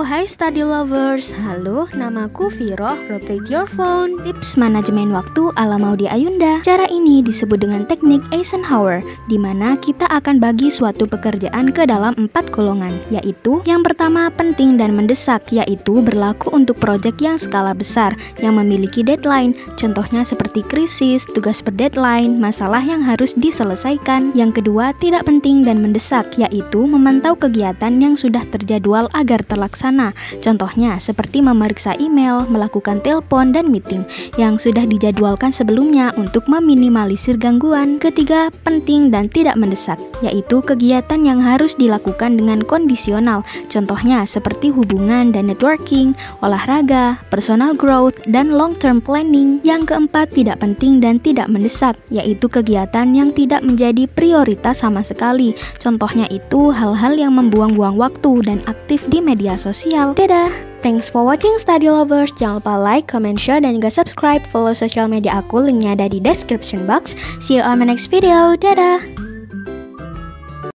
Hai study lovers. Halo, namaku Viro. Rotate your phone. Tips manajemen waktu ala Maudy Ayunda. Cara ini disebut dengan teknik Eisenhower, di mana kita akan bagi suatu pekerjaan ke dalam 4 golongan, yaitu yang pertama penting dan mendesak, yaitu berlaku untuk proyek yang skala besar yang memiliki deadline. Contohnya seperti krisis, tugas berdeadline, masalah yang harus diselesaikan. Yang kedua tidak penting dan mendesak, yaitu memantau kegiatan yang sudah terjadwal agar terlaksana. Contohnya seperti memeriksa email, melakukan telepon dan meeting yang sudah dijadwalkan sebelumnya untuk meminimalisir gangguan. Ketiga, penting dan tidak mendesak, yaitu kegiatan yang harus dilakukan dengan kondisional. Contohnya seperti hubungan dan networking, olahraga, personal growth, dan long-term planning. Yang keempat, tidak penting dan tidak mendesak, yaitu kegiatan yang tidak menjadi prioritas sama sekali. Contohnya itu hal-hal yang membuang-buang waktu dan aktif di media sosial. Dadah! Thanks for watching study lovers. Jangan lupa like, comment, share, dan juga subscribe. Follow sosial media aku, linknya ada di description box. See you on my next video. Dadah!